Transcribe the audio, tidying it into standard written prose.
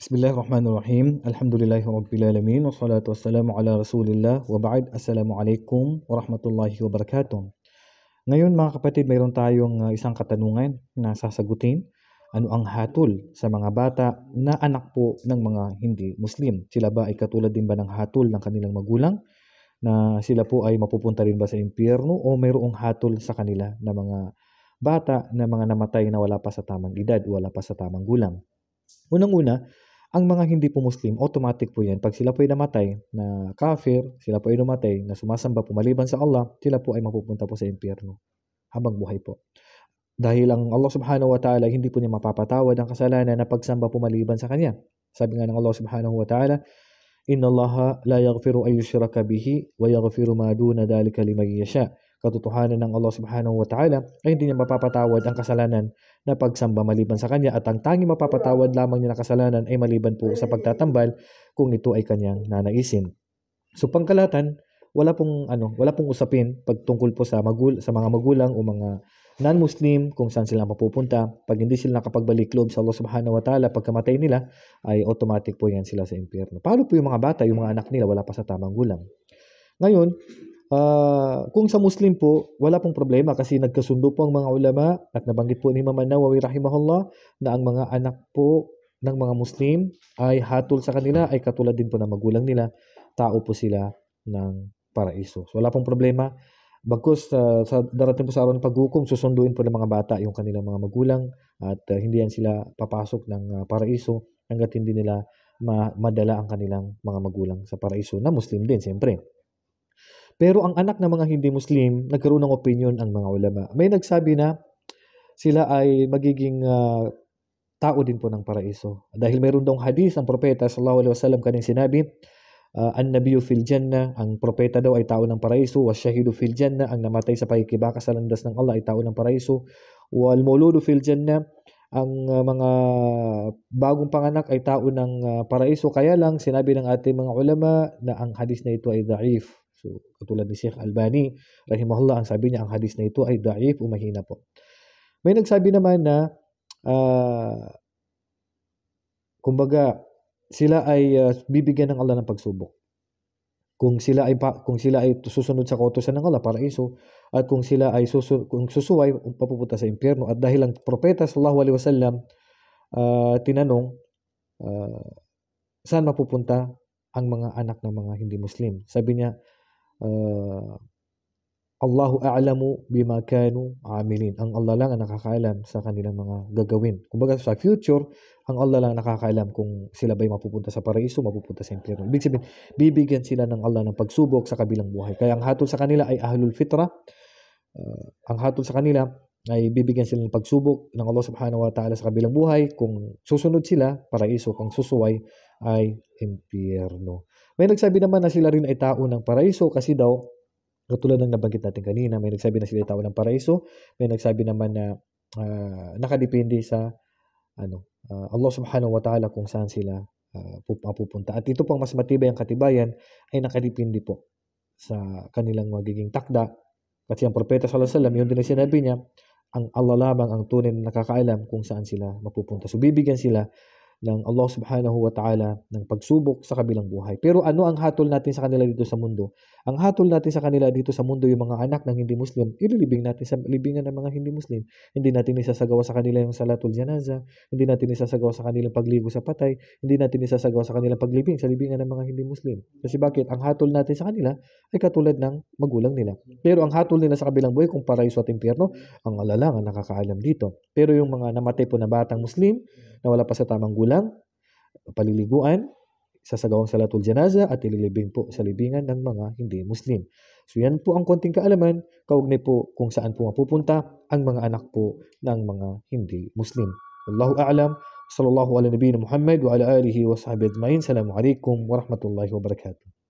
Bismillahirrahmanirrahim. Alhamdulillahirabbil wassalatu wassalamu ala Rasulillah wa ba'd. Assalamualaikum warahmatullahi wabarakatuh. Ngayon mga kapatid, mayroon tayong isang katanungan na sasagutin. Ano ang hatol sa mga bata na anak po ng mga hindi Muslim? Sila ba ay katulad din ba ng hatol ng kanilang magulang? Na sila po ay mapupunta rin ba sa impyerno o mayroong hatol sa kanila na mga bata na mga namatay na wala pa sa tamang edad, wala pa sa tamang gulang? Unang-una, ang mga hindi po Muslim, automatic po yan. Pag sila po ay namatay na kafir, sila po ay namatay na sumasamba po maliban sa Allah, sila po ay mapupunta po sa impyerno habang buhay po. Dahil ang Allah subhanahu wa ta'ala, hindi po niya mapapatawad ang kasalanan na pagsamba po maliban sa Kanya. Sabi nga ng Allah subhanahu wa ta'ala, Inna Allaha la yaghfiru an yushraka bihi wa yaghfiru ma duna dhalika liman yasha. Katotohanan ng Allah subhanahu wa ta'ala ay hindi niya mapapatawad ang kasalanan na pagsamba maliban sa Kanya, at ang tanging mapapatawad lamang niya na kasalanan ay maliban po sa pagtatambal kung ito ay Kanyang nanaisin. So pangkalatan, wala pong usapin pagtungkol po sa mga magulang o mga non-Muslim kung saan sila mapupunta. Pag hindi sila nakapagbalik loob sa Allah subhanahu wa ta'ala, pagkamatay nila ay automatic po yan sila sa impyerno. Paano po yung mga bata, yung mga anak nila wala pa sa tamang gulang? Ngayon, kung sa Muslim po, wala pong problema kasi nagkasundo po ang mga ulama at nabanggit po ni Imam An-Nawawi rahimahullah na ang mga anak po ng mga Muslim ay hatol sa kanila ay katulad din po ng magulang nila, tao po sila ng paraiso. So wala pong problema. Bagkus sa darating po sa araw ng paghukom, susunduin po ng mga bata yung kanilang mga magulang at hindi yan sila papasok ng paraiso hanggat hindi nila madala ang kanilang mga magulang sa paraiso na Muslim din siyempre. Pero ang anak ng mga hindi Muslim, nagkaroon ng opinion ang mga ulama. May nagsabi na sila ay magiging tao din po ng paraiso. Dahil mayroon daw hadith ang propeta sallallahu alaihi wasallam kaning sinabi, an-nabiyyu fil jannah, ang propeta daw ay tao ng paraiso, wasyahidu fil jannah, ang namatay sa pakikibaka sa landas ng Allah ay tao ng paraiso, wal mauludu fil jannah, ang mga bagong panganak ay tao ng paraiso. Kaya lang sinabi ng ating mga ulama na ang hadith na ito ay da'if. So, katulad ni Sheikh Albani, rahimahullah, ang sabi niya, ang hadith na ito ay da'if o mahina po. May nagsabi naman na, kumbaga, sila ay bibigyan ng Allah ng pagsubok. Kung sila ay susunod sa kautusan ng Allah, paraiso, at kung sila ay susuway, papupunta sa impyerno. At dahil ang propeta sallallahu alaihi wasallam tinanong, saan mapupunta ang mga anak ng mga hindi Muslim? Sabi niya, Allahu a'lamu bima kanu amilin. Ang Allah lang ang nakakaalam sa kanilang mga gagawin. Kumbaga sa future, ang Allah lang nakakaalam kung sila ba'y mapupunta sa paraiso, mapupunta sa impyerno. Ibig sabihin, bibigyan sila ng Allah ng pagsubok sa kabilang buhay. Kaya ang hatol sa kanila ay ahlul fitra. Ang hatol sa kanila ay bibigyan sila ng pagsubok ng Allah subhanahu wa ta'ala sa kabilang buhay. Kung susunod sila, paraiso. Kung susuway, ay impyerno. May nagsabi naman na sila rin ay tao ng paraiso kasi daw, katulad ng nabanggit natin kanina, may nagsabi na sila ay tao ng paraiso, may nagsabi naman na nakadepende sa Allah subhanahu wa ta'ala kung saan sila mapupunta. At ito pang mas matibay ang katibayan ay nakadepende po sa kanilang magiging takda. Kasi ang propeta sallallahu alaihi wasallam, yun din ang sinabi niya, ang Allah lamang ang tunay na nakakaalam kung saan sila mapupunta. So bibigyan sila ng Allah subhanahu wa ta'ala ng pagsubok sa kabilang buhay. Pero ano ang hatol natin sa kanila dito sa mundo? Ang hatol natin sa kanila dito sa mundo, yung mga anak ng hindi Muslim, ililibing natin sa libingan ng mga hindi Muslim. Hindi natin isasagawa sa kanila yung salatul janaza, hindi natin isasagawa sa kanilang pagligo sa patay, hindi natin isasagawa sa kanilang paglibing sa libingan ng mga hindi Muslim. Kasi bakit? Ang hatol natin sa kanila ay katulad ng magulang nila. Pero ang hatol nila sa kabilang buhay, kung paraiso at impyerno, ang Allah lang ang nakakaalam dito. Pero yung mga namatay po na batang Muslim, na wala pa sa tamang gulang, paliliguan, sasagawang salatul janaza at ililibing po sa libingan ng mga hindi Muslim. So yan po ang konting kaalaman, kaugnay po kung saan po mapupunta ang mga anak po ng mga hindi Muslim. Wallahu a'lam, sallallahu ala nabiyina Muhammad wa ala alihi wa sahbihi ajma'in. Assalamu alaikum warahmatullahi wabarakatuh.